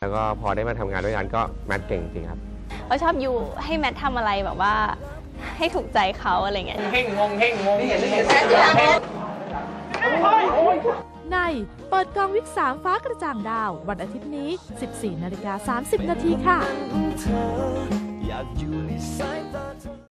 แล้วก็พอได้มาทำงานด้วยกันก็แมทเก่งจริงครับเขาชอบอยู่ให้แมททำอะไรแบบว่าให้ถูกใจเขาอะไรเงี้ยเฮงงงเฮงงงในเปิดกองวิก3ฟ้ากระจ่างดาววันอาทิตย์นี้ 14:30 น.ค่ะ